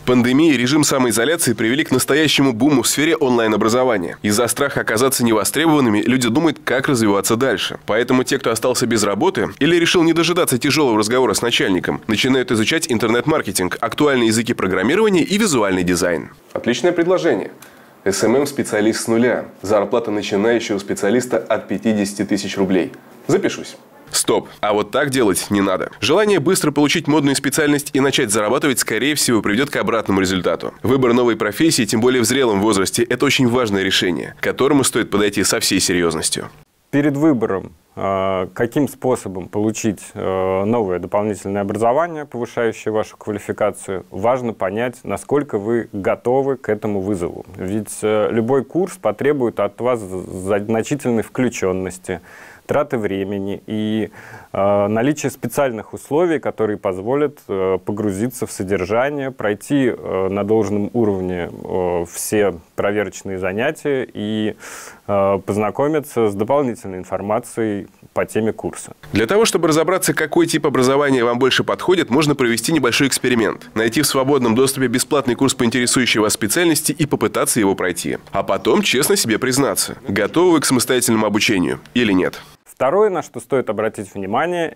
Пандемия и режим самоизоляции привели к настоящему буму в сфере онлайн-образования. Из-за страха оказаться невостребованными люди думают, как развиваться дальше. Поэтому те, кто остался без работы или решил не дожидаться тяжелого разговора с начальником, начинают изучать интернет-маркетинг, актуальные языки программирования и визуальный дизайн. Отличное предложение. СММ-специалист с нуля. Зарплата начинающего специалиста от 50 тысяч рублей. Запишусь. Стоп. А вот так делать не надо. Желание быстро получить модную специальность и начать зарабатывать, скорее всего, приведет к обратному результату. Выбор новой профессии, тем более в зрелом возрасте, это очень важное решение, к которому стоит подойти со всей серьезностью. Перед выбором, каким способом получить новое дополнительное образование, повышающее вашу квалификацию, важно понять, насколько вы готовы к этому вызову. Ведь любой курс потребует от вас значительной включенности, траты времени и наличие специальных условий, которые позволят погрузиться в содержание, пройти на должном уровне все проверочные занятия и познакомиться с дополнительной информацией по теме курса. Для того, чтобы разобраться, какой тип образования вам больше подходит, можно провести небольшой эксперимент. Найти в свободном доступе бесплатный курс по интересующей вас специальности и попытаться его пройти. А потом честно себе признаться, готовы вы к самостоятельному обучению или нет. Второе, на что стоит обратить внимание,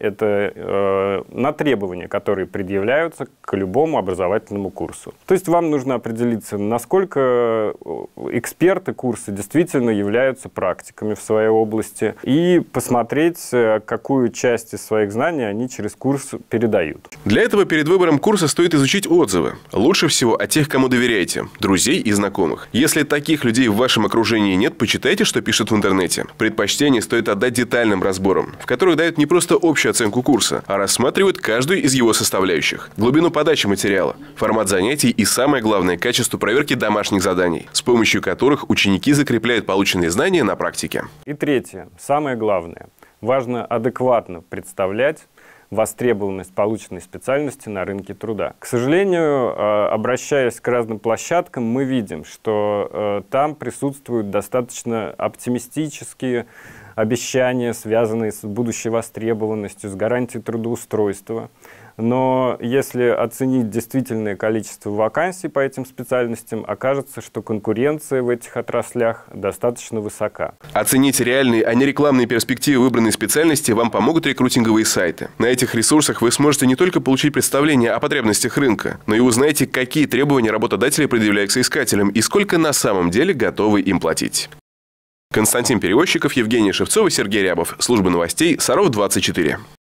это на требования, которые предъявляются к любому образовательному курсу. То есть вам нужно определиться, насколько эксперты курса действительно являются практиками в своей области, и посмотреть, какую часть из своих знаний они через курс передают. Для этого перед выбором курса стоит изучить отзывы. Лучше всего от тех, кому доверяете, друзей и знакомых. Если таких людей в вашем окружении нет, почитайте, что пишут в интернете. Предпочтение стоит отдать детальным разборам, в которых дают не просто общую оценку курса, а рассматривают каждую из его составляющих. Глубину подачи материала, формат занятий и, самое главное, качество проверки домашних заданий, с помощью которых ученики закрепляют полученные знания на практике. И третье, самое главное. Важно адекватно представлять востребованность полученной специальности на рынке труда. К сожалению, обращаясь к разным площадкам, мы видим, что там присутствуют достаточно оптимистические обещания, связанные с будущей востребованностью, с гарантией трудоустройства. Но если оценить действительное количество вакансий по этим специальностям, окажется, что конкуренция в этих отраслях достаточно высока. Оценить реальные, а не рекламные перспективы выбранной специальности вам помогут рекрутинговые сайты. На этих ресурсах вы сможете не только получить представление о потребностях рынка, но и узнаете, какие требования работодатели предъявляют к соискателям и сколько на самом деле готовы им платить. Константин Перевозчиков, Евгения Шевцова, Сергей Рябов. Служба новостей Саров 24.